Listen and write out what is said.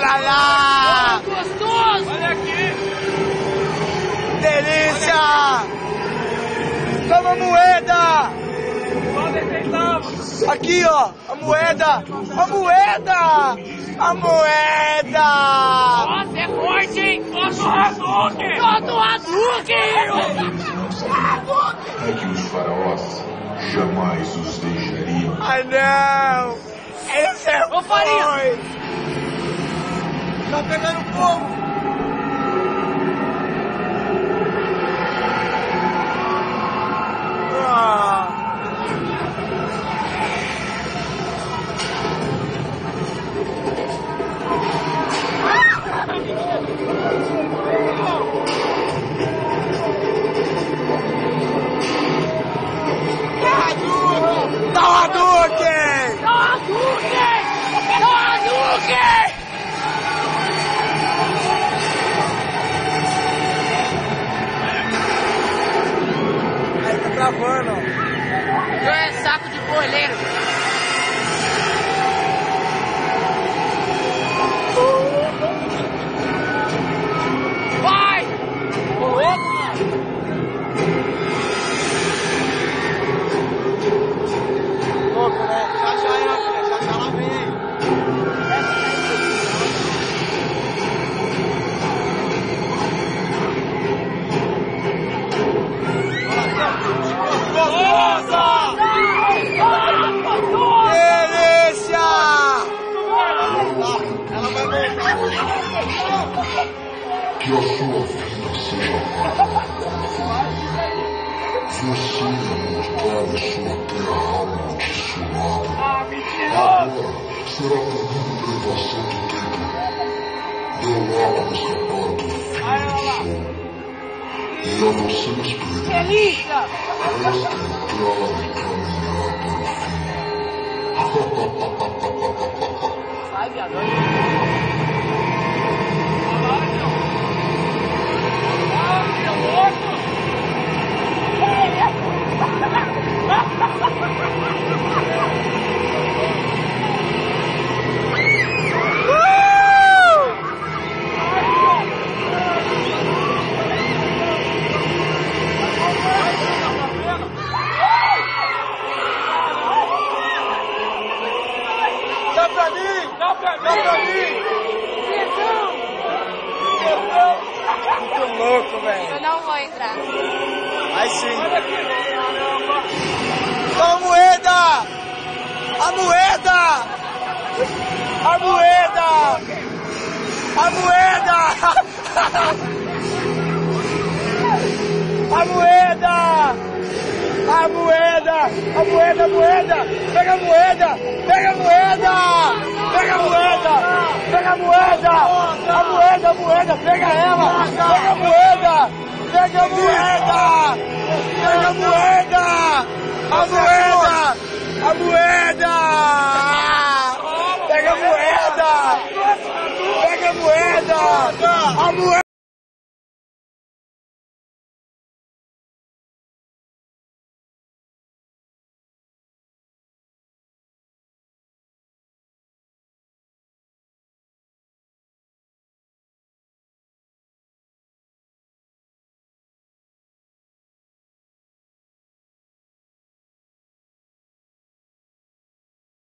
Olha lá! Gostoso! Olha aqui! Delícia! Toma a moeda! Só 10 centavos! Aqui, ó! A moeda! A moeda! A moeda! Nossa, é forte, hein? Solta o Hadouken! Solta o Hadouken! É que os faraós jamais os deixariam. Ah, não! Esse é Ô, Farinha! Tá pegando fogo! Ah. Dá o Hadouken! Dá o Hadouken! Dá o Hadouken! Aí tá travando, ó. É saco de boleiro. Vai! Ô, louco, mano. Louco, né? Já é, filha. Já ela vem. Delícia! Ela vai voltar. Que a sua vida seja pagada. Você amaldiçoava sua terra amaldiçoada. Agora será punido pela invasão do templo. Deu logo para escapar do fim do sol. E a vocês, queridos, Delícia! resta entrar e caminhar para o fim. Vai, viado. Dá pra mim! Dá pra mim! Muito louco, velho. Eu não vou entrar. Aí sim. Toma a moeda! A moeda! A moeda! A moeda! A moeda! A moeda! A moeda! A moeda! Pega a moeda! Pega a moeda! Pega a moeda! Pega a moeda! A moeda! A moeda! Pega ela! Pega a moeda! Pega a moeda! Pega a moeda! A moeda!